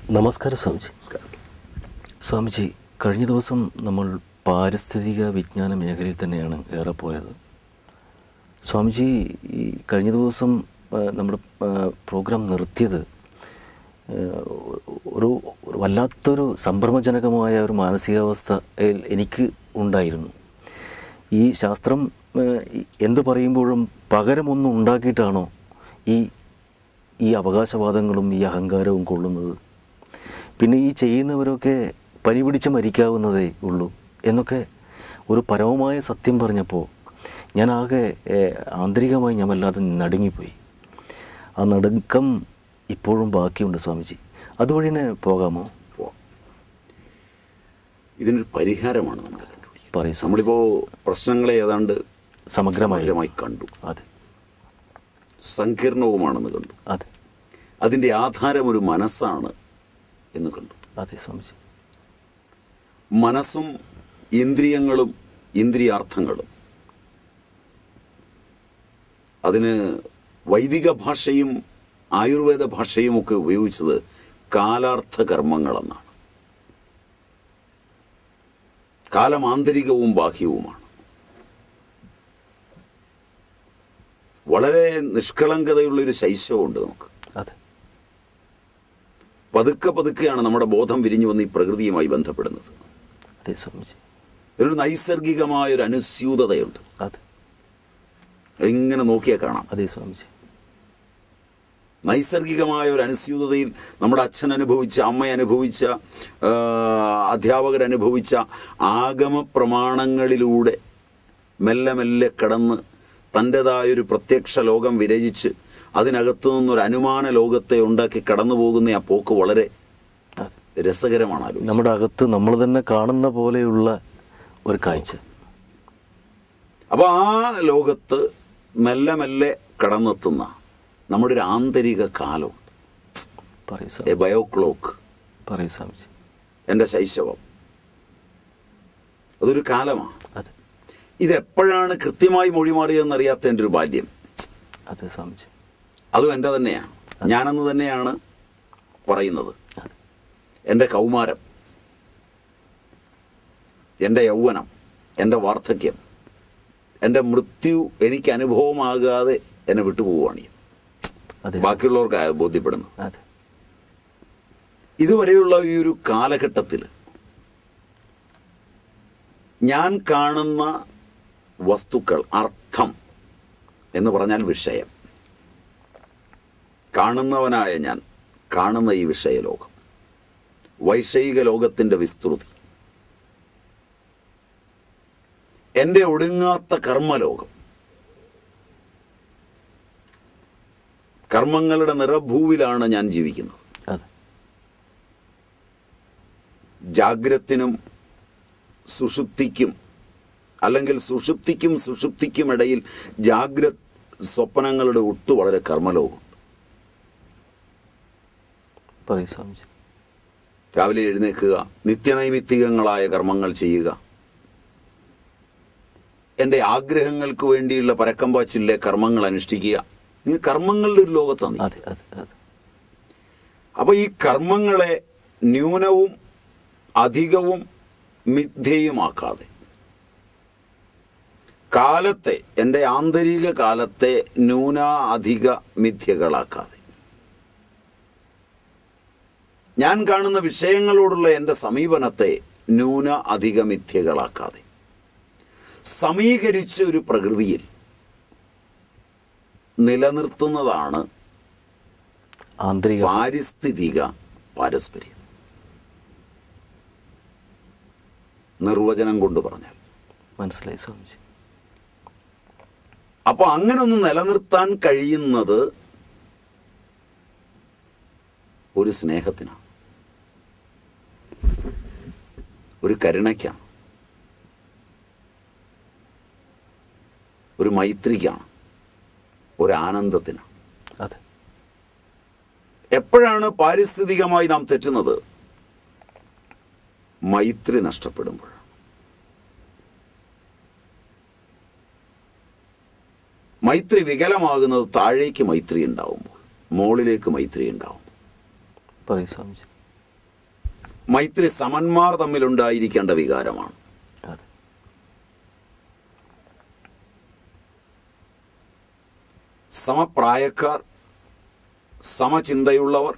നമസ്കാരം സ്വാമിജി. സ്വാമിജി, കഴിഞ്ഞ ദിവസം നമ്മൾ പാരിസ്ഥിതിക വിജ്ഞാന മേഖലയിൽ തന്നെയാണ് ഏറെ പോയത്. സ്വാമിജി, ഈ കഴിഞ്ഞ ദിവസം നമ്മുടെ പ്രോഗ്രാം നിർത്തിയത് ഒരു വല്ലാത്തൊരു സംഭ്രമജനകമായ ഒരു മാനസികാവസ്ഥയിൽ എനിക്ക് ഉണ്ടായിരുന്നു. ഈ ശാസ്ത്രം എന്തു പറയുമ്പോഴും പകരമൊന്നും ഉണ്ടാക്കിയിട്ടാണോ ഈ അവകാശവാദങ്ങളും ഈ അഹങ്കാരവും കൊള്ളുന്നത്? പിന്നെ ഈ ചെയ്യുന്നവരൊക്കെ പനി പിടിച്ച് മരിക്കാവുന്നതേ ഉള്ളൂ എന്നൊക്കെ ഒരു പരമമായ സത്യം പറഞ്ഞപ്പോൾ ഞാൻ ആകെ ആന്തരികമായി ഞാൻ വല്ലാതെ നടുങ്ങിപ്പോയി. ആ നടുക്കം ഇപ്പോഴും ബാക്കിയുണ്ട് സ്വാമിജി. അതുവഴി തന്നെ പോകാമോ? ഇതിനൊരു പരിഹാരമാണ് നമ്മൾ കണ്ടുപിടിക്കുക. പറയും. നമ്മളിപ്പോൾ പ്രശ്നങ്ങളെ ഏതാണ്ട് സമഗ്രമായി കണ്ടു. അതെ. സങ്കീർണവുമാണെന്ന് കണ്ടു. അതെ. അതിൻ്റെ ആധാരം ഒരു മനസ്സാണ് എന്ന് കണ്ടു. അതെ സ്വാമിജി. മനസ്സും ഇന്ദ്രിയങ്ങളും ഇന്ദ്രിയാർത്ഥങ്ങളും, അതിന് വൈദിക ഭാഷയും ആയുർവേദ ഭാഷയും ഒക്കെ ഉപയോഗിച്ചത് കാലാർത്ഥ കർമ്മങ്ങളെന്നാണ്. കാലം ആന്തരികവും ബാഹ്യവുമാണ്. വളരെ നിഷ്കളങ്കതയുള്ളൊരു ശൈശവമുണ്ട് നമുക്ക്. അതെ. പതുക്കെ പതുക്കെയാണ് നമ്മുടെ ബോധം വിരിഞ്ഞു വന്ന് ഈ പ്രകൃതിയുമായി ബന്ധപ്പെടുന്നത്. അതെ സ്വാമിജി. ഒരു നൈസർഗികമായൊരു അനുസ്യൂതതയുണ്ട്. അതെ. ഇങ്ങനെ നോക്കിയാൽ കാണാം. അതെ സ്വാമിജി. നൈസർഗികമായ ഒരു അനുസ്യൂതതയിൽ നമ്മുടെ അച്ഛൻ അനുഭവിച്ച, അമ്മ അനുഭവിച്ച, അധ്യാപകരനുഭവിച്ച ആഗമ പ്രമാണങ്ങളിലൂടെ മെല്ലെ മെല്ലെ കടന്ന് തൻ്റെതായൊരു പ്രത്യക്ഷ ലോകം വിരചിച്ച് അതിനകത്തു നിന്നൊരു അനുമാന ലോകത്തെ ഉണ്ടാക്കി കടന്നു പോകുന്ന ആ പോക്ക് വളരെ രസകരമാണ്. നമ്മുടെ അകത്ത് നമ്മൾ തന്നെ കാണുന്ന പോലെയുള്ള ഒരു കാഴ്ച. അപ്പോൾ ആ ലോകത്ത് മെല്ലെ മെല്ലെ കടന്നെത്തുന്ന നമ്മുടെ ഒരു ആന്തരിക കാലമുണ്ട്. A bio clock. പറയൂ സ്വാമിജി. എൻ്റെ ശൈശവം അതൊരു കാലമാണ്. അതെ. ഇതെപ്പോഴാണ് കൃത്യമായി മൊഴിമാറിയതെന്നറിയാത്ത എൻ്റെ ഒരു ബാല്യം. അതെ സ്വാമിജി. അതും എൻ്റെ തന്നെയാണ്. ഞാനെന്ന് തന്നെയാണ് പറയുന്നത്. എൻ്റെ കൗമാരം, എൻ്റെ യൗവനം, എൻ്റെ വാർദ്ധക്യം, എൻ്റെ മൃത്യു എനിക്ക് അനുഭവമാകാതെ എന്നെ വിട്ടുപോവുകയാണ്. ബാക്കിയുള്ളവർക്ക് ബോധ്യപ്പെടുന്നു. ഇതുവരെയുള്ള ഈ ഒരു കാലഘട്ടത്തിൽ ഞാൻ കാണുന്ന വസ്തുക്കൾ, അർത്ഥം എന്ന് പറഞ്ഞാൽ വിഷയം, കാണുന്നവനായ ഞാൻ കാണുന്ന ഈ വിഷയലോകം, വൈഷയിക ലോകത്തിൻ്റെ വിസ്തൃതി, എൻ്റെ ഒടുങ്ങാത്ത കർമ്മലോകം, കർമ്മങ്ങളുടെ നിറഭൂവിലാണ് ഞാൻ ജീവിക്കുന്നത്. ജാഗ്രത്തിനും സുഷുപ്തിക്കും, അല്ലെങ്കിൽ സുഷുപ്തിക്കും ഇടയിൽ ജാഗ്രത് സ്വപ്നങ്ങളുടെ ഒട്ടു വളരെ കർമ്മലോകമുണ്ട്. രാവിലെ എഴുന്നേൽക്കുക, നിത്യനൈമിത്തികങ്ങളായ കർമ്മങ്ങൾ ചെയ്യുക, എൻ്റെ ആഗ്രഹങ്ങൾക്ക് വേണ്ടിയുള്ള പരക്കമ്പാച്ചിലെ കർമ്മങ്ങൾ അനുഷ്ഠിക്കുക. ഈ കർമ്മങ്ങളുടെ ഒരു ലോകത്താണ്. അപ്പോൾ ഈ കർമ്മങ്ങളെ ന്യൂനവും അധികവും മിഥ്യയുമാക്കാതെ, കാലത്തെ, എൻ്റെ ആന്തരിക കാലത്തെ ന്യൂന അധിക മിഥ്യകളാക്കാതെ, ഞാൻ കാണുന്ന വിഷയങ്ങളോടുള്ള എൻ്റെ സമീപനത്തെ ന്യൂന അധിക മിഥ്യകളാക്കാതെ സമീകരിച്ച ഒരു പ്രകൃതിയിൽ നിലനിർത്തുന്നതാണ് പാരിസ്ഥിതിക പാരസ്പര്യം. നിർവചനം കൊണ്ട് പറഞ്ഞാൽ മനസ്സിലായി സ്വാമിജി. അപ്പോൾ അങ്ങനെ ഒന്ന് നിലനിർത്താൻ കഴിയുന്നത് ഒരു സ്നേഹത്തിനാണ്, ഒരു കരുണയ്ക്കാണ്, ഒരു മൈത്രിക്കാണ്, ഒരു ആനന്ദത്തിനാണ്. അതെ. എപ്പോഴാണ് പാരിസ്ഥിതികമായി നാം തെറ്റുന്നത്? മൈത്രി നഷ്ടപ്പെടുമ്പോൾ. മൈത്രി വികലമാകുന്നത് താഴേക്ക് മൈത്രി ഉണ്ടാവുമ്പോൾ, മുകളിലേക്ക് മൈത്രി ഉണ്ടാവും. മൈത്രി സമന്മാർ തമ്മിലുണ്ടായിരിക്കേണ്ട വികാരമാണ്. അതെ. സമപ്രായക്കാർ, സമചിന്തയുള്ളവർ,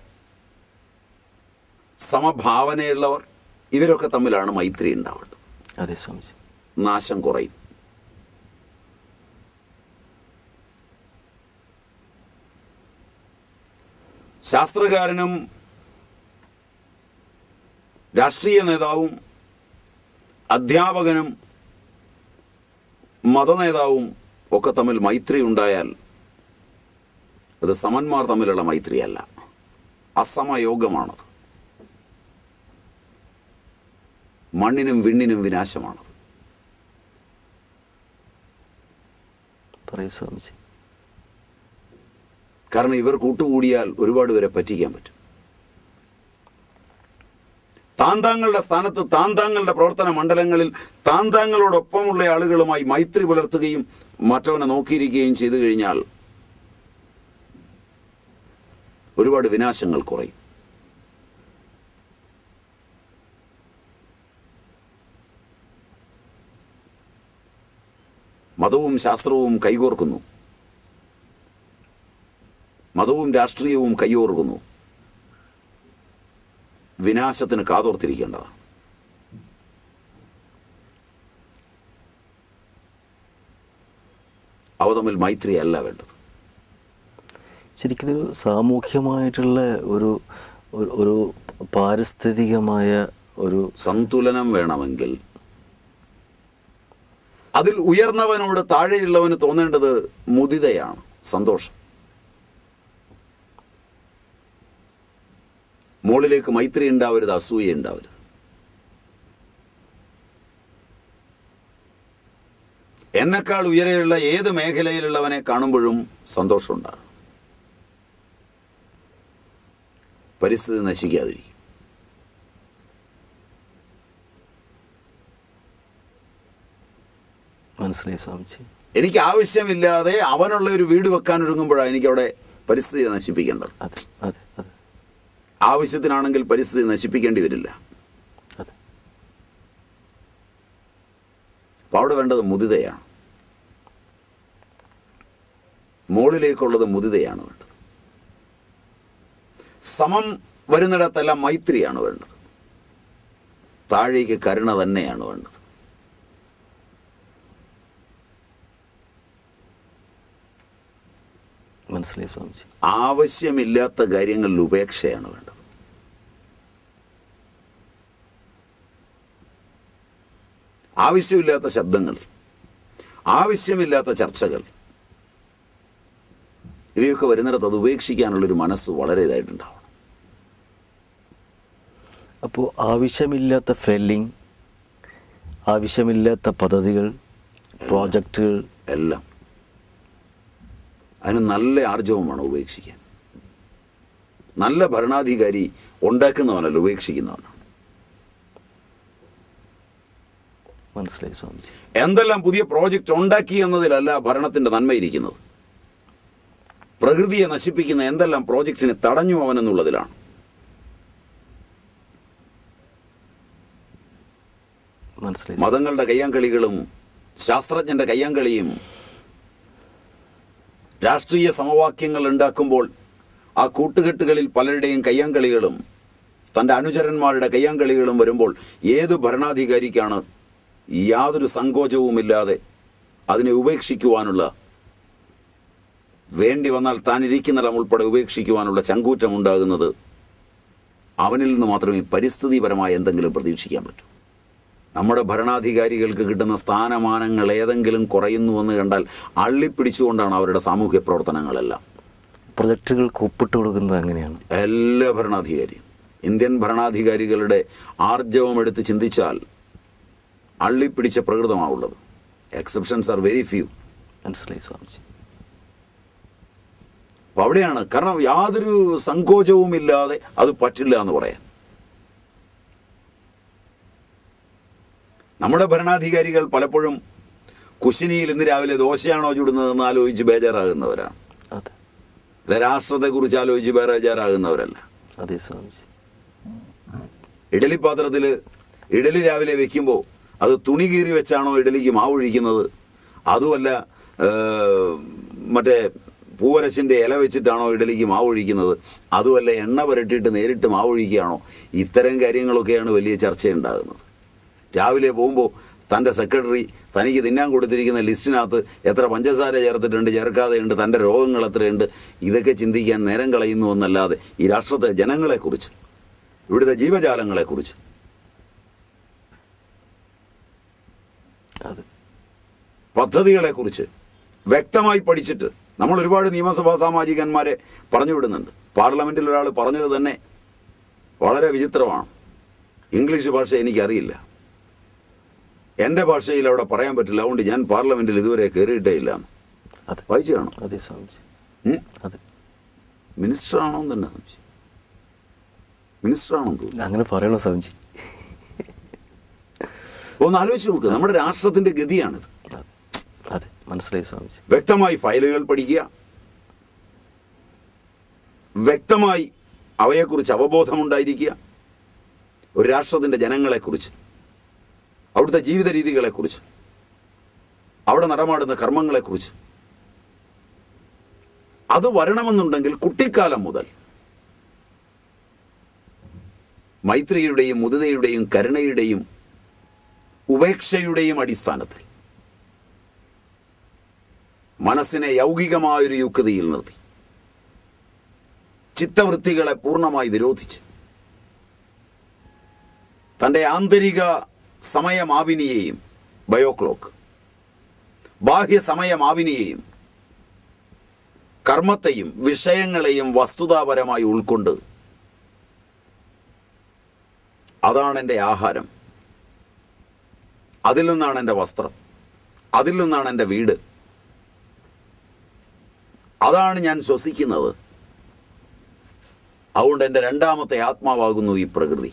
സമഭാവനയുള്ളവർ, ഇവരൊക്കെ തമ്മിലാണ് മൈത്രി ഉണ്ടാവേണ്ടത്. അതെ സ്വാമിജി. നാശം കുറയും. ശാസ്ത്രകാരനും രാഷ്ട്രീയ നേതാവും അധ്യാപകനും മതനേതാവും ഒക്കെ തമ്മിൽ മൈത്രി ഉണ്ടായാൽ അത് സമന്മാർ തമ്മിലുള്ള മൈത്രിയല്ല, അസമയോഗമാണത്. മണ്ണിനും വിണ്ണിനും വിനാശമാണത്. പറയൂ സ്വാമിജി. കാരണം ഇവർ കൂട്ടുകൂടിയാൽ ഒരുപാട് പേരെ പറ്റിക്കാൻ പറ്റും. താന്താങ്ങളുടെ സ്ഥാനത്ത്, താന്താങ്ങളുടെ പ്രവർത്തന മണ്ഡലങ്ങളിൽ താന്താങ്ങളോടൊപ്പമുള്ള ആളുകളുമായി മൈത്രി പുലർത്തുകയും മറ്റവനെ നോക്കിയിരിക്കുകയും ചെയ്തു കഴിഞ്ഞാൽ ഒരുപാട് വിനാശങ്ങൾ കുറയും. മതവും ശാസ്ത്രവും കൈകോർക്കുന്നു, മതവും രാഷ്ട്രീയവും കൈയോർക്കുന്നു. വിനാശത്തിന് കാതോർത്തിരിക്കേണ്ടതാണ്. അവ തമ്മിൽ മൈത്രിയല്ല വേണ്ടത്. ശരിക്കും ഇതൊരു സാമൂഹ്യമായിട്ടുള്ള ഒരു ഒരു പാരിസ്ഥിതികമായ ഒരു സന്തുലനം വേണമെങ്കിൽ അതിൽ ഉയർന്നവനോട് താഴെയുള്ളവന് തോന്നേണ്ടത് മുദിതയാണ്, സന്തോഷം. മുകളിലേക്ക് മൈത്രി ഉണ്ടാവരുത്, അസൂയ ഉണ്ടാവരുത്. എന്നെക്കാൾ ഉയരെയുള്ള ഏത് മേഖലയിലുള്ളവനെ കാണുമ്പോഴും സന്തോഷമുണ്ടാകും. പരിസ്ഥിതി നശിക്കാതിരിക്കും. മനസ്സിലായി സ്വാമിജി. എനിക്ക് ആവശ്യമില്ലാതെ അവനുള്ള ഒരു വീട് വെക്കാൻ ഒരുങ്ങുമ്പോഴാണ് എനിക്കവിടെ പരിസ്ഥിതി നശിപ്പിക്കേണ്ടത്. അതെ അതെ അതെ. ആവശ്യത്തിനാണെങ്കിൽ പരിസ്ഥിതി നശിപ്പിക്കേണ്ടി വരില്ല. അതെ. അപ്പോൾ അവിടെ വേണ്ടത് മുദിതയാണ്. മുകളിലേക്കുള്ളത് മുദിതയാണ് വേണ്ടത്. സമം വരുന്നിടത്തെല്ലാം മൈത്രിയാണ് വേണ്ടത്. താഴേക്ക് കരുണ തന്നെയാണ് വേണ്ടത്. മനസ്സിലായി സ്വാമിജി. ആവശ്യമില്ലാത്ത കാര്യങ്ങളിൽ ഉപേക്ഷയാണ് വേണ്ടത്. ആവശ്യമില്ലാത്ത ശബ്ദങ്ങൾ, ആവശ്യമില്ലാത്ത ചർച്ചകൾ, ഇവയൊക്കെ വരുന്നിടത്ത് അത് ഉപേക്ഷിക്കാനുള്ളൊരു മനസ്സ് വളരെ ഇതായിട്ടുണ്ടാവണം. അപ്പോൾ ആവശ്യമില്ലാത്ത ഫെല്ലിങ്, ആവശ്യമില്ലാത്ത പദ്ധതികൾ, പ്രോജക്റ്റുകൾ എല്ലാം അതിന് നല്ല ആർജവമാണ് ഉപേക്ഷിക്കാൻ. നല്ല ഭരണാധികാരി ഉണ്ടാക്കുന്നവനല്ല, ഉപേക്ഷിക്കുന്നവനാണ്. മനസ്സിലായി സ്വാമിജി. എന്തെല്ലാം പുതിയ പ്രോജക്റ്റ് ഉണ്ടാക്കി എന്നതിലല്ല ഭരണത്തിൻ്റെ നന്മയിരിക്കുന്നത്. പ്രകൃതിയെ നശിപ്പിക്കുന്ന എന്തെല്ലാം പ്രോജക്റ്റിനെ തടഞ്ഞു അവനെന്നുള്ളതിലാണ്. മനസ്സിലായി. മതങ്ങളുടെ കയ്യാങ്കളികളും ശാസ്ത്രജ്ഞൻ്റെ കയ്യാങ്കളിയും രാഷ്ട്രീയ സമവാക്യങ്ങൾ ഉണ്ടാക്കുമ്പോൾ ആ കൂട്ടുകെട്ടുകളിൽ പലരുടെയും കയ്യാങ്കളികളും തൻ്റെ അനുചരന്മാരുടെ കയ്യാങ്കളികളും വരുമ്പോൾ ഏത് ഭരണാധികാരിക്കാണ് യാതൊരു സങ്കോചവുമില്ലാതെ അതിനെ ഉപേക്ഷിക്കുവാനുള്ള, വേണ്ടി വന്നാൽ താൻ ഇരിക്കുന്നിടം ഉൾപ്പെടെ ഉപേക്ഷിക്കുവാനുള്ള ചങ്കൂറ്റമുണ്ടാകുന്നത്? അവനിൽ നിന്ന് മാത്രമേ പരിസ്ഥിതിപരമായ എന്തെങ്കിലും പ്രതീക്ഷിക്കാൻ പറ്റൂ. നമ്മുടെ ഭരണാധികാരികൾക്ക് കിട്ടുന്ന സ്ഥാനമാനങ്ങൾ ഏതെങ്കിലും കുറയുന്നുവെന്ന് കണ്ടാൽ അള്ളിപ്പിടിച്ചുകൊണ്ടാണ് അവരുടെ സാമൂഹ്യ പ്രവർത്തനങ്ങളെല്ലാം. പ്രൊജക്റ്റുകൾക്ക് ഒപ്പിട്ട് കൊടുക്കുന്നത് അങ്ങനെയാണ് എല്ലാ ഭരണാധികാരിയും. ഇന്ത്യൻ ഭരണാധികാരികളുടെ ആർജവം എടുത്ത് ചിന്തിച്ചാൽ അള്ളിപ്പിടിച്ച പ്രകൃതമാണുള്ളത്. Exceptions are very few. മനസ്സിലായി സ്വാമിജി. അപ്പോൾ അവിടെയാണ്, കാരണം യാതൊരു സങ്കോചവുമില്ലാതെ അത് പറ്റില്ല എന്ന് പറയാൻ. നമ്മുടെ ഭരണാധികാരികൾ പലപ്പോഴും കുശിനിയിൽ ഇന്ന് രാവിലെ ദോശയാണോ ചുടുന്നതെന്ന് ആലോചിച്ച് ബേജാറാകുന്നവരാണ്. അതെ. അല്ല രാഷ്ട്രത്തെക്കുറിച്ച് ആലോചിച്ച് ബേജാറാകുന്നവരല്ല. അതെ സ്വാമിജി. ഇഡലി പാത്രത്തിൽ ഇഡലി രാവിലെ വെക്കുമ്പോൾ അത് തുണി കീറി വെച്ചാണോ ഇഡലിക്ക് മാവ് ഒഴിക്കുന്നത്, അതുമല്ല മറ്റേ പൂവരശിൻ്റെ ഇല വെച്ചിട്ടാണോ ഇഡലിക്ക് മാവ് ഒഴിക്കുന്നത്, അതുമല്ല എണ്ണ പുരട്ടിയിട്ട് നേരിട്ട് മാവ് ഒഴിക്കുകയാണോ? ഇത്തരം കാര്യങ്ങളൊക്കെയാണ് വലിയ ചർച്ചയുണ്ടാകുന്നത്. രാവിലെ പോകുമ്പോൾ തൻ്റെ സെക്രട്ടറി തനിക്ക് തിന്നാൻ കൊടുത്തിരിക്കുന്ന ലിസ്റ്റിനകത്ത് എത്ര പഞ്ചസാര ചേർത്തിട്ടുണ്ട്, ചേർക്കാതെയുണ്ട്, തൻ്റെ രോഗങ്ങൾ എത്രയുണ്ട്, ഇതൊക്കെ ചിന്തിക്കാൻ നേരം കളയുന്നു എന്നല്ലാതെ ഈ രാഷ്ട്രത്തെ ജനങ്ങളെക്കുറിച്ച്, ഇവിടുത്തെ ജീവജാലങ്ങളെക്കുറിച്ച്, പദ്ധതികളെക്കുറിച്ച് വ്യക്തമായി പഠിച്ചിട്ട് നമ്മൾ ഒരുപാട് നിയമസഭാ സാമാജികന്മാരെ പറഞ്ഞു വിടുന്നുണ്ട്. പാർലമെൻറ്റിൽ ഒരാൾ പറഞ്ഞത് തന്നെ വളരെ വിചിത്രമാണ്. ഇംഗ്ലീഷ് ഭാഷ എനിക്കറിയില്ല, എൻ്റെ ഭാഷയിൽ അവിടെ പറയാൻ പറ്റില്ല, അതുകൊണ്ട് ഞാൻ പാർലമെൻറ്റിൽ ഇതുവരെ കയറിയിട്ടേ ഇല്ല. വായിച്ചു കാണും. അതെ സ്വാമിജി. അതെ, മിനിസ്റ്ററാണോ എന്ന് തന്നെ സംശയം. മിനിസ്റ്ററാണോ തോന്നുന്നു. അങ്ങനെ പറയണോ സ്വാമിജി? ഒന്ന് ആലോചിച്ച് നോക്ക്, നമ്മുടെ രാഷ്ട്രത്തിൻ്റെ ഗതിയാണിത്. അതെ, മനസ്സിലായി സ്വാമിജി. വ്യക്തമായി ഫയലുകൾ പഠിക്കുക, വ്യക്തമായി അവയെക്കുറിച്ച് അവബോധമുണ്ടായിരിക്കുക, ഒരു രാഷ്ട്രത്തിൻ്റെ ജനങ്ങളെക്കുറിച്ച്, അവിടുത്തെ ജീവിത രീതികളെക്കുറിച്ച്, അവിടെ നടമാടുന്ന കർമ്മങ്ങളെക്കുറിച്ച്. അത് വരണമെന്നുണ്ടെങ്കിൽ കുട്ടിക്കാലം മുതൽ മൈത്രിയുടെയും മുദിതയുടെയും കരുണയുടെയും ഉപേക്ഷയുടെയും അടിസ്ഥാനത്തിൽ മനസ്സിനെ യൗകികമായൊരു യുക്തിയിൽ നിർത്തി ചിത്തവൃത്തികളെ പൂർണ്ണമായി നിരോധിച്ച് തൻ്റെ ആന്തരിക സമയമാവിനിയെയും ബയോക്ലോക്ക്, ബാഹ്യ സമയമാവിനിയെയും കർമ്മത്തെയും വിഷയങ്ങളെയും വസ്തുതാപരമായി ഉൾക്കൊണ്ട് അതാണ് എൻ്റെ ആഹാരം, അതിൽ നിന്നാണ് എൻ്റെ വസ്ത്രം, അതിൽ നിന്നാണ് എൻ്റെ വീട്, അതാണ് ഞാൻ ശ്വസിക്കുന്നത്, അതുകൊണ്ട് എൻ്റെ രണ്ടാമത്തെ ആത്മാവാകുന്നു ഈ പ്രകൃതി.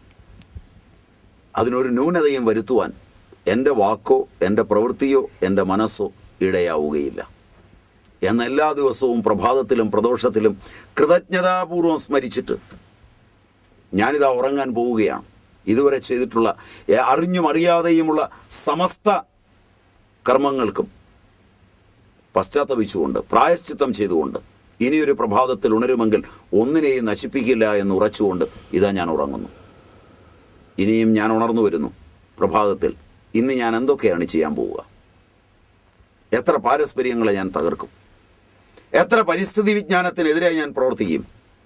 അതിനൊരു ന്യൂനതയും വരുത്തുവാൻ എൻ്റെ വാക്കോ എൻ്റെ പ്രവൃത്തിയോ എൻ്റെ മനസ്സോ ഇടയാവുകയില്ല എന്ന് എല്ലാ ദിവസവും പ്രഭാതത്തിലും പ്രദോഷത്തിലും കൃതജ്ഞതാപൂർവം സ്മരിച്ചിട്ട് ഞാനിതാ ഉറങ്ങാൻ പോവുകയാണ്. ഇതുവരെ ചെയ്തിട്ടുള്ള അറിഞ്ഞും അറിയാതെയുമുള്ള സമസ്ത കർമ്മങ്ങൾക്കും പശ്ചാത്തപിച്ചുകൊണ്ട് പ്രായശ്ചിത്തം ചെയ്തുകൊണ്ട് ഇനിയൊരു പ്രഭാതത്തിൽ ഉണരുമെങ്കിൽ ഒന്നിനെയും നശിപ്പിക്കില്ല എന്ന് ഉറച്ചുകൊണ്ട് ഇതാ ഞാൻ ഉറങ്ങുന്നു. ഇനിയും ഞാൻ ഉണർന്നു വരുന്നു പ്രഭാതത്തിൽ. ഇന്ന് ഞാൻ എന്തൊക്കെയാണ് ചെയ്യാൻ പോവുക? എത്ര പാരസ്പര്യങ്ങളെ ഞാൻ തകർക്കും? എത്ര പരിസ്ഥിതി വിജ്ഞാനത്തിനെതിരെ ഞാൻ പ്രവർത്തിക്കും?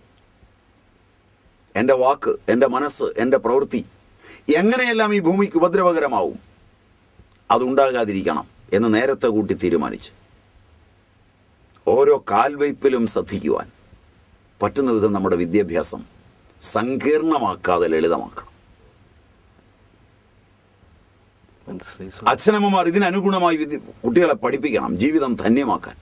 എൻ്റെ വാക്ക്, എൻ്റെ മനസ്സ്, എൻ്റെ പ്രവൃത്തി എങ്ങനെയെല്ലാം ഈ ഭൂമിക്ക് ഉപദ്രവകരമാവും, അതുണ്ടാകാതിരിക്കണം എന്ന് നേരത്തെ കൂട്ടി തീരുമാനിച്ച് ഓരോ കാൽവയ്പിലും ശ്രദ്ധിക്കുവാൻ പറ്റുന്ന വിധം നമ്മുടെ വിദ്യാഭ്യാസം സങ്കീർണമാക്കാതെ ലളിതമാക്കണം. അച്ഛനമ്മമാർ ഇതിനനുഗുണമായി കുട്ടികളെ പഠിപ്പിക്കണം, ജീവിതം ധന്യമാക്കാൻ.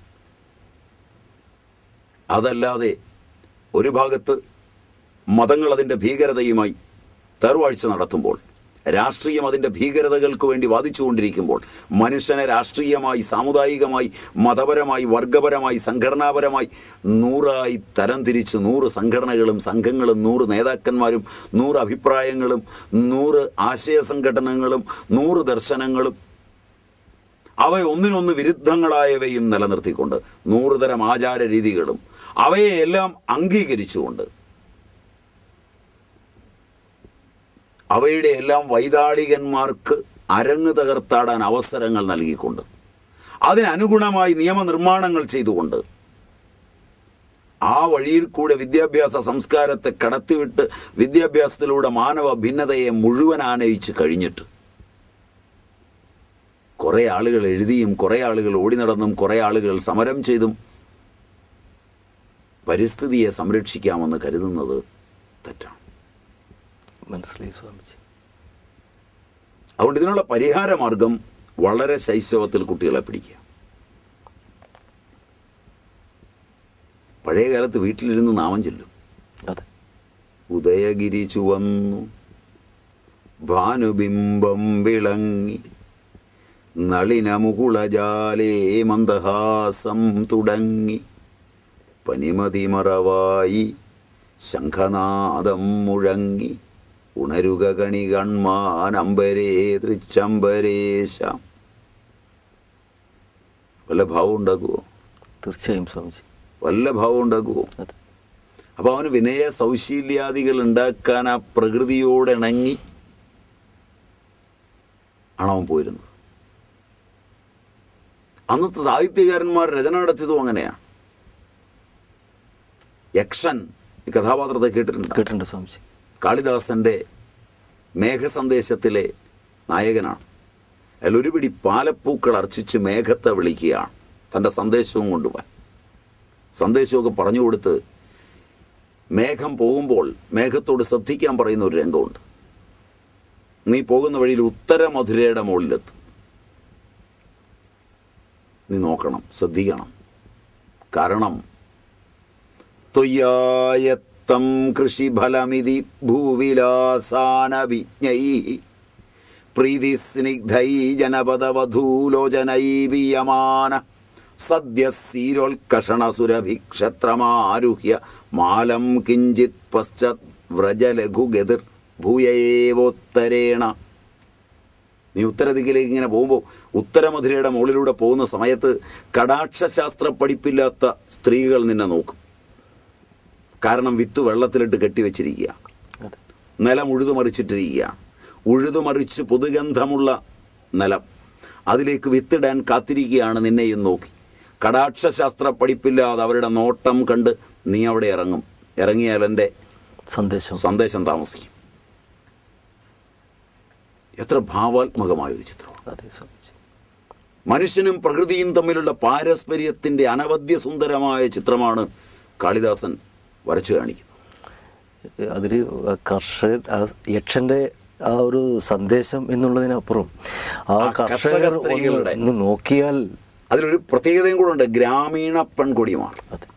അതല്ലാതെ ഒരു ഭാഗത്ത് മതങ്ങൾ അതിൻ്റെ ഭീകരതയുമായി തേർവാഴ്ച നടത്തുമ്പോൾ, രാഷ്ട്രീയം അതിൻ്റെ ഭീകരതകൾക്ക് വേണ്ടി വാദിച്ചുകൊണ്ടിരിക്കുമ്പോൾ, മനുഷ്യനെ രാഷ്ട്രീയമായി, സാമുദായികമായി, മതപരമായി, വർഗപരമായി, സംഘടനാപരമായി 100 തരംതിരിച്ച് 100 സംഘടനകളും സംഘങ്ങളും 100 നേതാക്കന്മാരും 100 അഭിപ്രായങ്ങളും 100 ആശയ സംഘടനകളും 100 ദർശനങ്ങളും അവ ഒന്നിനൊന്ന് വിരുദ്ധങ്ങളായവയും നിലനിർത്തിക്കൊണ്ട് 100 തരം ആചാര രീതികളും അവയെല്ലാം അംഗീകരിച്ചുകൊണ്ട് അവയുടെ എല്ലാം വൈതാളികന്മാർക്ക് അരങ്ങ് തകർത്താടാൻ അവസരങ്ങൾ നൽകിക്കൊണ്ട് അതിനനുഗുണമായി നിയമനിർമ്മാണങ്ങൾ ചെയ്തുകൊണ്ട് ആ വഴിയിൽ കൂടെ വിദ്യാഭ്യാസ സംസ്കാരത്തെ കടത്തിവിട്ട് വിദ്യാഭ്യാസത്തിലൂടെ മാനവ ഭിന്നതയെ മുഴുവൻ ആനയിച്ച് കഴിഞ്ഞിട്ട് കുറേ ആളുകൾ എഴുതിയും കുറേ ആളുകൾ ഓടി നടന്നും കുറേ ആളുകൾ സമരം ചെയ്തും പരിസ്ഥിതിയെ സംരക്ഷിക്കാമെന്ന് കരുതുന്നത് തെറ്റാണ്. മനസ്സിലായി സ്വാമിജി. അതുകൊണ്ട് ഇതിനുള്ള പരിഹാര മാർഗം വളരെ ശൈശവത്തിൽ കുട്ടികളെ പിടിക്കുക. പഴയ കാലത്ത് വീട്ടിലിരുന്ന് നാമം ചൊല്ലും. അതെ. ഉദയഗിരി ചുവന്നു ഭാനുബിംബം വിളങ്ങി നളിനമുകുളജാലേ മന്ദഹാസം തുടങ്ങി പനിമതി മറവായി ശംഖനാദം മുഴങ്ങി ഉണരുക കണി കൺമാൻ അമ്പരേ തൃച്ചമ്പരേശ. വല്ല ഭാവം ഉണ്ടാക്കുമോ? തീർച്ചയായും സ്വാമിജി. വല്ല ഭാവം ഉണ്ടാക്കുമോ? അതെ. അപ്പോൾ അവന് വിനയ സൗശീല്യാദികൾ ഉണ്ടാക്കാൻ ആ പ്രകൃതിയോടിണങ്ങി ആണ് അവൻ പോയിരുന്നത്. അന്നത്തെ സാഹിത്യകാരന്മാർ രചന നടത്തിയതും അങ്ങനെയാണ്. യക്ഷൻ ഈ കഥാപാത്രത്തെ കേട്ടിട്ടുണ്ട് സ്വാമിജി. കാളിദാസൻ്റെ മേഘസന്ദേശത്തിലെ നായകനാണ്. അയാൾ ഒരു പിടി പാലപ്പൂക്കൾ അർച്ചിച്ച് മേഘത്തെ വിളിക്കുകയാണ് തൻ്റെ സന്ദേശവും കൊണ്ടുപോകാൻ. സന്ദേശമൊക്കെ പറഞ്ഞു കൊടുത്ത് മേഘം പോകുമ്പോൾ മേഘത്തോട് ശ്രദ്ധിക്കാൻ പറയുന്ന ഒരു രംഗമുണ്ട്. നീ പോകുന്ന വഴിയിൽ ഉത്തരമധുരയുടെ മുകളിലെത്തും, നീ നോക്കണം, ശ്രദ്ധിക്കണം. കാരണം ത്വയ്യായത്തം കൃഷിഫലമിതി ഭൂവിലാസാനവിജ്ഞൈ പ്രീതിസ്നിഗ്ധൈ ജനപദവധൂലോചനൈവീയമാന സദ്യസീരോൽക്കഷണസുരഭിക്ഷത്രമാരുഹ്യ മാലം കിഞ്ചിത് പശ്ചത് വ്രജലഘുഗതിർ ഭൂയേവോത്തരേണ. നീ ഉത്തരദിക്കിലേക്ക് ഇങ്ങനെ പോകുമ്പോൾ ഉത്തരമധുരയുടെ മുകളിലൂടെ പോകുന്ന സമയത്ത് കടാക്ഷശാസ്ത്ര പഠിപ്പില്ലാത്ത സ്ത്രീകൾ നിന്നെ നോക്കും. കാരണം വിത്ത് വെള്ളത്തിലിട്ട് കെട്ടിവെച്ചിരിക്കുക, നിലം ഉഴുതുമറിച്ചിട്ടിരിക്കുക. ഉഴുതുമറിച്ച് പുതുഗന്ധമുള്ള നിലം, അതിലേക്ക് വിത്തിടാൻ കാത്തിരിക്കുകയാണ് നിന്നെയും നോക്കി. കടാക്ഷശാസ്ത്ര പഠിപ്പില്ലാതെ അവരുടെ നോട്ടം കണ്ട് നീ അവിടെ ഇറങ്ങും. ഇറങ്ങിയാൽ എൻ്റെ സന്ദേശം താമസിക്കും. എത്ര ഭാവാത്മകമായൊരു ചിത്രമാണ്. മനുഷ്യനും പ്രകൃതിയും തമ്മിലുള്ള പാരസ്പര്യത്തിൻ്റെ അനവദ്യ സുന്ദരമായ ചിത്രമാണ് കാളിദാസൻ വരച്ചു കാണിക്കുന്നത്. അതിൽ യക്ഷൻ്റെ ആ ഒരു സന്ദേശം എന്നുള്ളതിനപ്പുറം ആ കർഷകർ നോക്കിയാൽ അതിലൊരു പ്രത്യേകതയും കൂടെ ഉണ്ട്. ഗ്രാമീണ പെൺകൊടിയുമാണ്.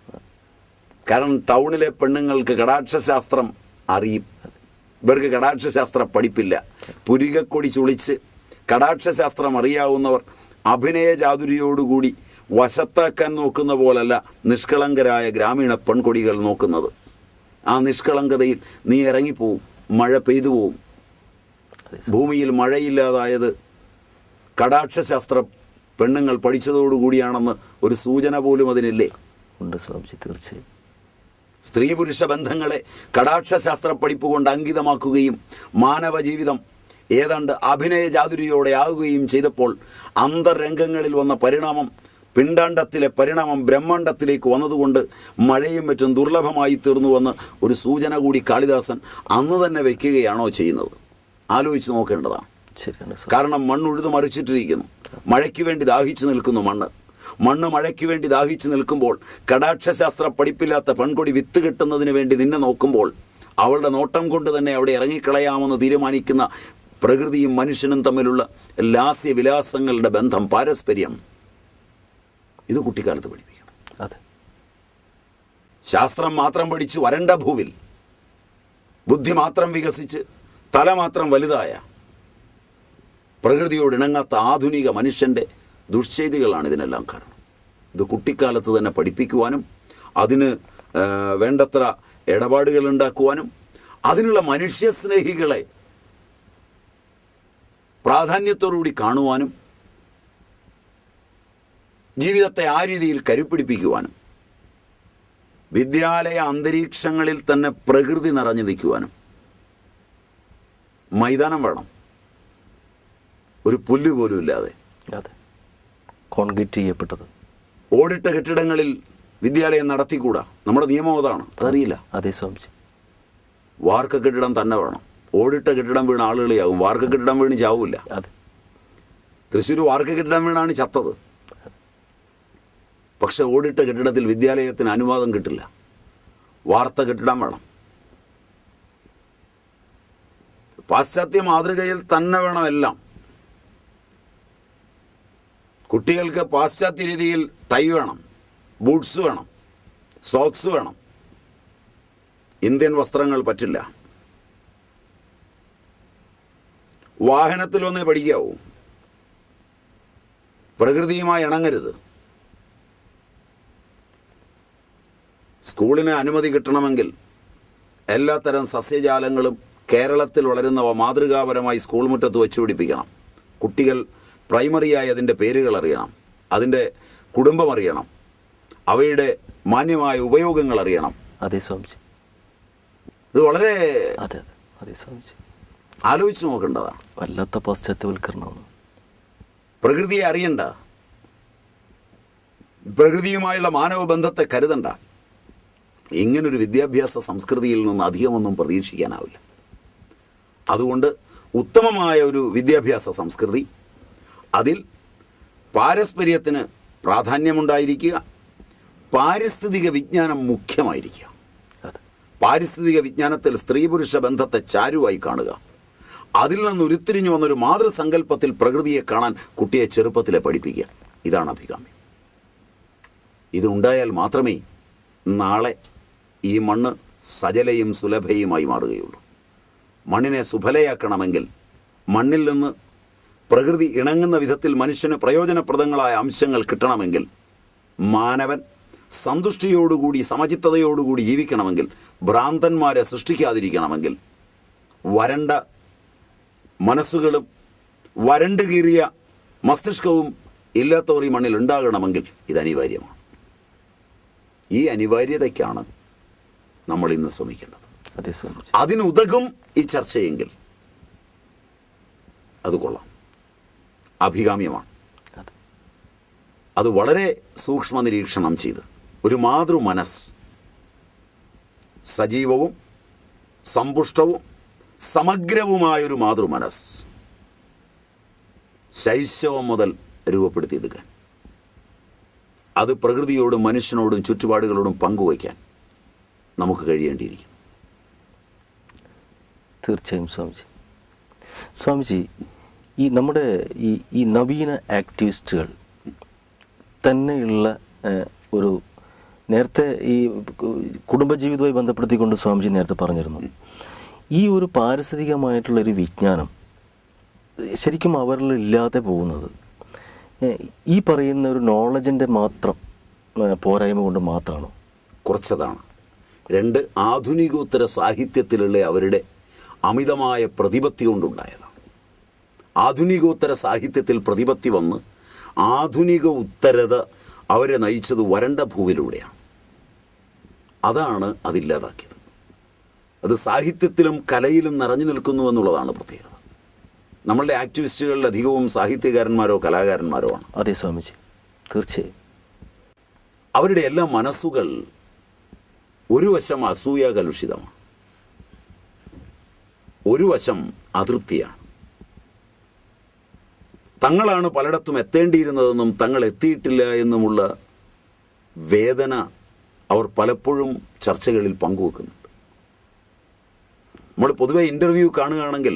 കാരണം ടൗണിലെ പെണ്ണുങ്ങൾക്ക് കടാക്ഷശാസ്ത്രം അറിയും, ഇവർക്ക് കടാക്ഷശാസ്ത്രം പഠിപ്പില്ല. പുരികക്കൊടി ചുളിച്ച് കടാക്ഷശാസ്ത്രം അറിയാവുന്നവർ അഭിനയ ചാതുരിയോടുകൂടി വശത്താക്കാൻ നോക്കുന്ന പോലല്ല നിഷ്കളങ്കരായ ഗ്രാമീണ പെൺകൊടികൾ നോക്കുന്നത്. ആ നിഷ്കളങ്കതയിൽ നീ ഇറങ്ങിപ്പോവും, മഴ പെയ്തു പോവും. ഭൂമിയിൽ മഴയില്ലാതായത് കടാക്ഷശാസ്ത്ര പെണ്ണുങ്ങൾ പഠിച്ചതോടുകൂടിയാണെന്ന് ഒരു സൂചന പോലും അതിനില്ലേ? ഉണ്ട് സ്വാമിജി, തീർച്ചയായും. സ്ത്രീ പുരുഷ ബന്ധങ്ങളെ കടാക്ഷശാസ്ത്ര പഠിപ്പ് കൊണ്ട് അങ്കിതമാക്കുകയും മാനവ ജീവിതം ഏതാണ്ട് അഭിനയ ചാതുരിയോടെ ആകുകയും ചെയ്തപ്പോൾ അന്തർരംഗങ്ങളിൽ വന്ന പരിണാമം, പിണ്ടാണ്ടത്തിലെ പരിണാമം ബ്രഹ്മാണ്ടത്തിലേക്ക് വന്നതുകൊണ്ട് മഴയും മറ്റും ദുർലഭമായി തീർന്നുവെന്ന് ഒരു സൂചന കൂടി കാളിദാസൻ അന്ന് തന്നെ വയ്ക്കുകയാണോ ചെയ്യുന്നത്? ആലോചിച്ച് നോക്കേണ്ടതാണ്. കാരണം മണ്ണ് ഉഴുതു മറിച്ചിട്ടിരിക്കുന്നു, മഴയ്ക്ക് വേണ്ടി ദാഹിച്ചു നിൽക്കുന്നു മണ്ണ് മഴയ്ക്ക് വേണ്ടി ദാഹിച്ചു നിൽക്കുമ്പോൾ കടാക്ഷശാസ്ത്ര പഠിപ്പില്ലാത്ത പെൺകൊടി വിത്ത് കിട്ടുന്നതിന് വേണ്ടി നിന്നെ നോക്കുമ്പോൾ അവളുടെ നോട്ടം കൊണ്ട് തന്നെ അവിടെ ഇറങ്ങിക്കളയാമെന്ന് തീരുമാനിക്കുന്ന പ്രകൃതിയും മനുഷ്യനും തമ്മിലുള്ള ലാസ്യവിലാസങ്ങളുടെ ബന്ധം, പാരസ്പര്യം, ഇത് കുട്ടിക്കാലത്ത് പഠിപ്പിക്കണം. അതെ. ശാസ്ത്രം മാത്രം പഠിച്ച് വരണ്ട ഭൂവിൽ ബുദ്ധി മാത്രം വികസിച്ച് തല മാത്രം വലുതായ പ്രകൃതിയോടിണങ്ങാത്ത ആധുനിക മനുഷ്യൻ്റെ ദുഷ്ചെയ്തികളാണ് ഇതിനെല്ലാം കാരണം. ഇത് കുട്ടിക്കാലത്ത് തന്നെ പഠിപ്പിക്കുവാനും അതിന് വേണ്ടത്ര ഇടപാടുകൾ ഉണ്ടാക്കുവാനും അതിനുള്ള മനുഷ്യസ്നേഹികളെ പ്രാധാന്യത്തോടുകൂടി കാണുവാനും ജീവിതത്തെ ആ രീതിയിൽ കരുപ്പിടിപ്പിക്കുവാനും വിദ്യാലയ അന്തരീക്ഷങ്ങളിൽ തന്നെ പ്രകൃതി നിറഞ്ഞു നിൽക്കുവാനും മൈതാനം വേണം, ഒരു പുല്ല് പോലും ഇല്ലാതെ. അതെ, കോൺക്രീറ്റ് ചെയ്യപ്പെട്ടത്. ഓടിട്ട കെട്ടിടങ്ങളിൽ വിദ്യാലയം നടത്തിക്കൂടാ, നമ്മുടെ നിയമം അതാണ്, അതറിയില്ല. അതെ സ്വാമിജി. വാർക്ക കെട്ടിടം തന്നെ വേണം. ഓടിട്ട കെട്ടിടം വീണ ആളുകളെയാവും, വാർക്ക കെട്ടിടം വീണ് ചാവില്ല. അതെ, തൃശ്ശൂർ വാർക്ക കെട്ടിടം വീണാണ് ചത്തത്. പക്ഷെ ഓടിട്ട കെട്ടിടത്തിൽ വിദ്യാലയത്തിന് അനുവാദം കിട്ടില്ല, വാർത്ത കെട്ടിടം വേണം. പാശ്ചാത്യ മാതൃകയിൽ തന്നെ വേണം എല്ലാം. കുട്ടികൾക്ക് പാശ്ചാത്യ രീതിയിൽ ടൈ വേണം, ബൂട്ട്സ് വേണം, സോക്സ് വേണം. ഇന്ത്യൻ വസ്ത്രങ്ങൾ പറ്റില്ല. വാഹനത്തിൽ വന്നേ പഠിക്കാവൂ. പ്രകൃതിയുമായി ഇണങ്ങരുത്. സ്കൂളിന് അനുമതി കിട്ടണമെങ്കിൽ എല്ലാത്തരം സസ്യജാലങ്ങളും കേരളത്തിൽ വളരുന്നവ മാതൃകാപരമായി സ്കൂൾ മുറ്റത്ത് വെച്ച് പിടിപ്പിക്കണം. കുട്ടികൾ പ്രൈമറിയായി അതിൻ്റെ പേരുകൾ അറിയണം, അതിൻ്റെ കുടുംബം അറിയണം, അവയുടെ മാന്യമായ ഉപയോഗങ്ങൾ അറിയണം. അതെ സ്വാമിജി, ഇത് വളരെ അതെ അതെ അതെ സ്വാമിജി, ആലോചിച്ച് നോക്കേണ്ടതാണ്. വല്ലാത്ത പാശ്ചാത്യവൽക്കരണമാണ്. പ്രകൃതിയെ അറിയണ്ട, പ്രകൃതിയുമായുള്ള മാനവബന്ധത്തെ കരുതണ്ട. ഇങ്ങനൊരു വിദ്യാഭ്യാസ സംസ്കൃതിയിൽ നിന്ന് അധികമൊന്നും പ്രതീക്ഷിക്കാനാവില്ല. അതുകൊണ്ട് ഉത്തമമായ ഒരു വിദ്യാഭ്യാസ സംസ്കൃതി, അതിൽ പാരസ്പര്യത്തിന് പ്രാധാന്യമുണ്ടായിരിക്കുക, പാരിസ്ഥിതിക വിജ്ഞാനം മുഖ്യമായിരിക്കുക. പാരിസ്ഥിതിക വിജ്ഞാനത്തിൽ സ്ത്രീ പുരുഷ ബന്ധത്തെ ചാരുവായി കാണുക, അതിൽ നിന്ന് ഉരുത്തിരിഞ്ഞു വന്നൊരു മാതൃസങ്കല്പത്തിൽ പ്രകൃതിയെ കാണാൻ കുട്ടിയെ ചെറുപ്പത്തിലെ പഠിപ്പിക്കുക. ഇതാണ് അഭികാമ്യം. ഇതുണ്ടായാൽ മാത്രമേ നാളെ ഈ മണ്ണ് സജലയും സുലഭയുമായി മാറുകയുള്ളൂ. മണ്ണിനെ സുഫലയാക്കണമെങ്കിൽ, മണ്ണിൽ നിന്ന് പ്രകൃതി ഇണങ്ങുന്ന വിധത്തിൽ മനുഷ്യന് പ്രയോജനപ്രദങ്ങളായ അംശങ്ങൾ കിട്ടണമെങ്കിൽ, മാനവൻ സന്തുഷ്ടിയോടുകൂടി സമചിത്തതയോടുകൂടി ജീവിക്കണമെങ്കിൽ, ഭ്രാന്തന്മാരെ സൃഷ്ടിക്കാതിരിക്കണമെങ്കിൽ, വരണ്ട മനസ്സുകളും വരണ്ടു കീറിയ മസ്തിഷ്കവും ഇല്ലാത്തവർ ഈ മണ്ണിൽ ഉണ്ടാകണമെങ്കിൽ ഇത് അനിവാര്യമാണ്. ഈ അനിവാര്യതയ്ക്കാണ് നമ്മൾ ഇന്ന് ശ്രമിക്കേണ്ടത്. അതിനുതകും ഈ ചർച്ചയെങ്കിൽ അത് കൊള്ളാം, അഭികാമ്യമാണ്. അത് വളരെ സൂക്ഷ്മ നിരീക്ഷണം ചെയ്ത് ഒരു മാതൃ മനസ്സ്, സജീവവും സമ്പുഷ്ടവും സമഗ്രവുമായൊരു മാതൃ മനസ്സ് ശൈശവം മുതൽ രൂപപ്പെടുത്തിയെടുക്കാൻ, അത് പ്രകൃതിയോടും മനുഷ്യനോടും ചുറ്റുപാടുകളോടും പങ്കുവയ്ക്കാൻ നമുക്ക് കഴിയേണ്ടിയിരിക്കുന്നു. തീർച്ചയായും സ്വാമിജി. സ്വാമിജി, ഈ നമ്മുടെ ഈ നവീന ആക്ടിവിസ്റ്റുകൾ തന്നെയുള്ള ഒരു, നേരത്തെ ഈ കുടുംബജീവിതവുമായി ബന്ധപ്പെടുത്തിക്കൊണ്ട് സ്വാമിജി നേരത്തെ പറഞ്ഞിരുന്നു, ഈ ഒരു പാരിസ്ഥിതികമായിട്ടുള്ളൊരു വിജ്ഞാനം ശരിക്കും അവരിൽ ഇല്ലാതെ പോകുന്നത് ഈ പറയുന്ന ഒരു നോളജിൻ്റെ മാത്രം പോരായ്മ കൊണ്ട് മാത്രമാണോ? കുറച്ചതാണ്. രണ്ട്, ആധുനികോത്തര സാഹിത്യത്തിലുള്ള അവരുടെ അമിതമായ പ്രതിപത്തി കൊണ്ടുണ്ടായതാണ്. ആധുനികോത്തര സാഹിത്യത്തിൽ പ്രതിപത്തി വന്ന് ആധുനിക ഉത്തരത അവരെ നയിച്ചത് വരണ്ട ഭൂവിലൂടെയാണ്. അതാണ് അതില്ലാതാക്കിയത്. അത് സാഹിത്യത്തിലും കലയിലും നിറഞ്ഞു നിൽക്കുന്നു എന്നുള്ളതാണ് പ്രത്യേകത. നമ്മളുടെ ആക്ടിവിസ്റ്റുകളിൽ അധികവും സാഹിത്യകാരന്മാരോ കലാകാരന്മാരോ ആണ്. അതെ സ്വാമിജി, തീർച്ചയായും. അവരുടെ എല്ലാ മനസ്സുകൾ ഒരു വശം അസൂയ കലുഷിതമാണ്, ഒരു വശം അതൃപ്തിയാണ്. തങ്ങളാണ് പലയിടത്തും എത്തേണ്ടിയിരുന്നതെന്നും തങ്ങൾ എത്തിയിട്ടില്ല എന്നുമുള്ള വേദന അവർ പലപ്പോഴും ചർച്ചകളിൽ പങ്കുവെക്കുന്നുണ്ട്. നമ്മൾ പൊതുവെ ഇൻ്റർവ്യൂ കാണുകയാണെങ്കിൽ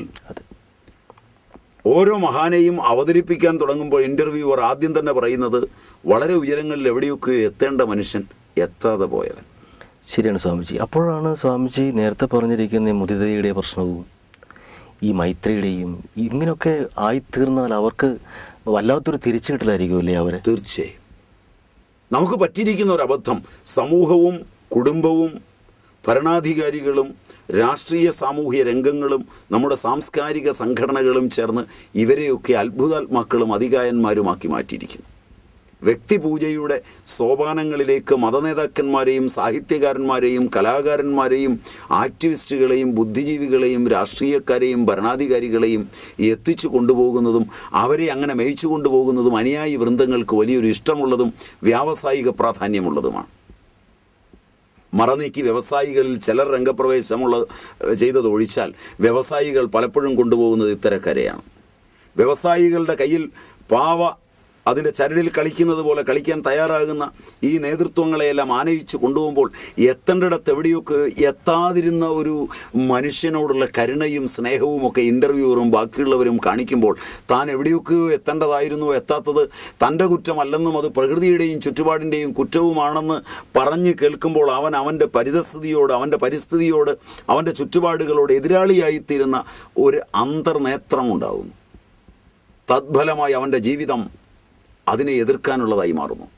ഓരോ മഹാനെയും അവതരിപ്പിക്കാൻ തുടങ്ങുമ്പോൾ ഇൻ്റർവ്യൂവർ ആദ്യം തന്നെ പറയുന്നത് വളരെ ഉയരങ്ങളിൽ എവിടെയൊക്കെ എത്തേണ്ട മനുഷ്യൻ എത്താതെ പോയവൻ. ശരിയാണ് സ്വാമിജി. അപ്പോഴാണ് സ്വാമിജി നേരത്തെ പറഞ്ഞിരിക്കുന്ന മുദിതയുടെ പ്രശ്നവും ഈ മൈത്രിയുടെയും ഇങ്ങനെയൊക്കെ ആയിത്തീർന്നാൽ അവർക്ക് വല്ലാത്തൊരു തിരിച്ചു കിട്ടലായിരിക്കുമല്ലേ അവരെ? തീർച്ചയായും. നമുക്ക് പറ്റിയിരിക്കുന്ന ഒരു അബദ്ധം, സമൂഹവും കുടുംബവും ഭരണാധികാരികളും രാഷ്ട്രീയ സാമൂഹ്യ രംഗങ്ങളും നമ്മുടെ സാംസ്കാരിക സംഘടനകളും ചേർന്ന് ഇവരെയൊക്കെ അത്ഭുതാത്മാക്കളും അധികായന്മാരുമാക്കി മാറ്റിയിരിക്കുന്നു. വ്യക്തിപൂജയുടെ സോപാനങ്ങളിലേക്ക് മതനേതാക്കന്മാരെയും സാഹിത്യകാരന്മാരെയും കലാകാരന്മാരെയും ആക്ടിവിസ്റ്റുകളെയും ബുദ്ധിജീവികളെയും രാഷ്ട്രീയക്കാരെയും ഭരണാധികാരികളെയും എത്തിച്ചു കൊണ്ടുപോകുന്നതും അവരെ അങ്ങനെ മേയിച്ചു കൊണ്ടുപോകുന്നതും അനുയായി വൃന്ദങ്ങൾക്ക് വലിയൊരു ഇഷ്ടമുള്ളതും വ്യാവസായിക പ്രാധാന്യമുള്ളതുമാണ്. മറനീക്കി വ്യവസായികളിൽ ചിലർ ചെയ്തതൊഴിച്ചാൽ വ്യവസായികൾ പലപ്പോഴും കൊണ്ടുപോകുന്നത് ഇത്തരക്കാരെയാണ്. വ്യവസായികളുടെ കയ്യിൽ പാവ അതിൻ്റെ ചരടിൽ കളിക്കുന്നത് പോലെ കളിക്കാൻ തയ്യാറാകുന്ന ഈ നേതൃത്വങ്ങളെയെല്ലാം ആനയിച്ച് കൊണ്ടുപോകുമ്പോൾ എത്തേണ്ടിടത്ത് എവിടെയൊക്കെ എത്താതിരുന്ന ഒരു മനുഷ്യനോടുള്ള കരുണയും സ്നേഹവും ഒക്കെ ഇൻ്റർവ്യൂവറും ബാക്കിയുള്ളവരും കാണിക്കുമ്പോൾ താൻ എവിടെയൊക്കെയോ എത്തേണ്ടതായിരുന്നോ എത്താത്തത് തൻ്റെ കുറ്റമല്ലെന്നും അത് പ്രകൃതിയുടെയും ചുറ്റുപാടിൻ്റെയും കുറ്റവുമാണെന്ന് പറഞ്ഞ് കേൾക്കുമ്പോൾ അവൻ്റെ പരിതസ്ഥിതിയോട് അവൻ്റെ പരിസ്ഥിതിയോട് അവൻ്റെ ചുറ്റുപാടുകളോട് എതിരാളിയായിത്തീരുന്ന ഒരു അന്തർനേത്രം ഉണ്ടാകുന്നു. തദ്ഫലമായി അവൻ്റെ ജീവിതം അതിനെ എതിർക്കാനുള്ളതായി മാറുന്നു.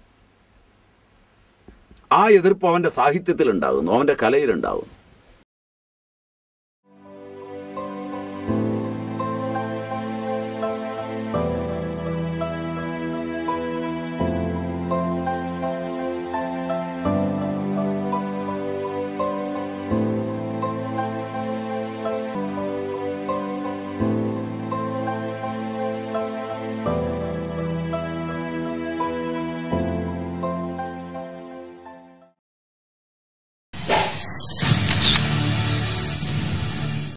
ആ എതിർപ്പ് അവൻ്റെ സാഹിത്യത്തിലുണ്ടാകുന്നു, അവൻ്റെ കലയിലുണ്ടാകുന്നു. നമസ്കാരം.